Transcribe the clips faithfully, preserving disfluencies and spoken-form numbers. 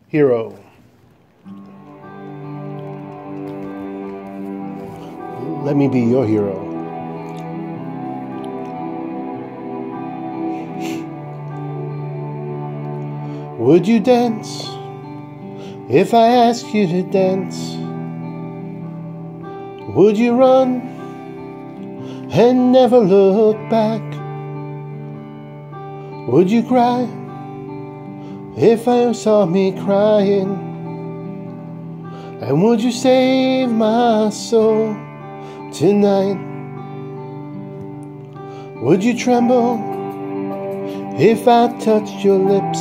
hero. Let me be your hero. Would you dance if I asked you to dance? Would you run and never look back? Would you cry if I saw me crying? And would you save my soul tonight? Would you tremble if I touched your lips?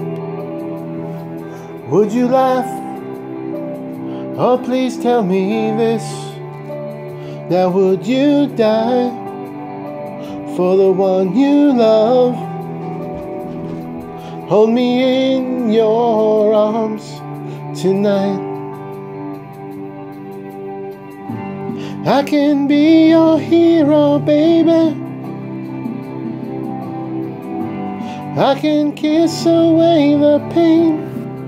Would you laugh? Oh, please tell me this. Now would you die for the one you love? Hold me in your arms tonight. I can be your hero, baby. I can kiss away the pain.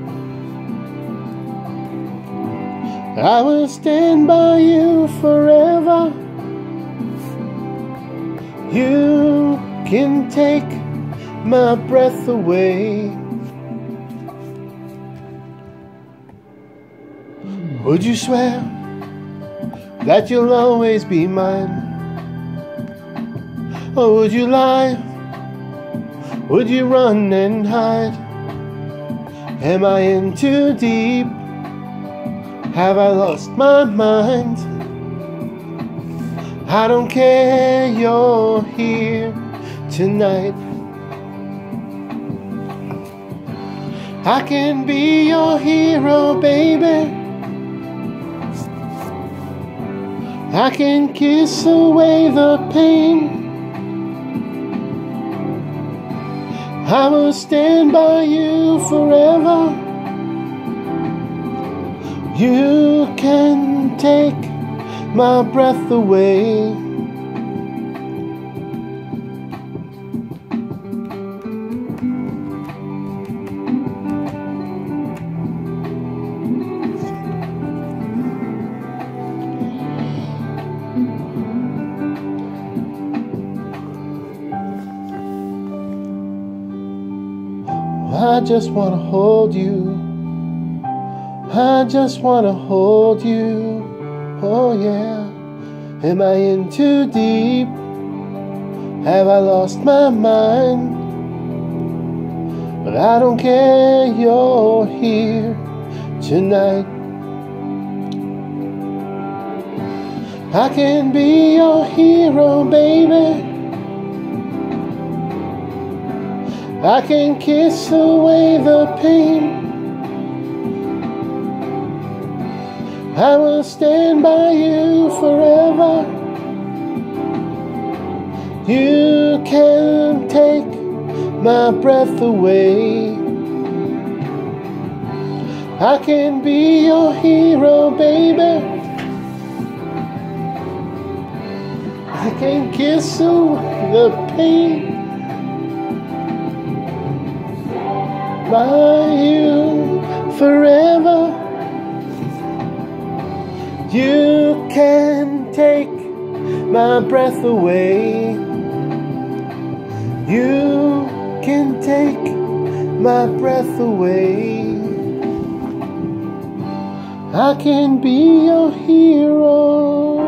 I will stand by you forever. You can take my breath away. Would you swear that you'll always be mine? Or would you lie? Would you run and hide? Am I in too deep? Have I lost my mind? I don't care, you're here tonight. I can be your hero, baby. I can kiss away the pain. I will stand by you forever. You can take my breath away. I just want to hold you. I just want to hold you. Oh yeah. Am I in too deep? Have I lost my mind? But I don't care, you're here tonight. I can be your hero, baby. I can kiss away the pain. I will stand by you forever. You can take my breath away. I can be your hero, baby. I can kiss away the pain. By you forever. You can take my breath away. You can take my breath away. I can be your hero.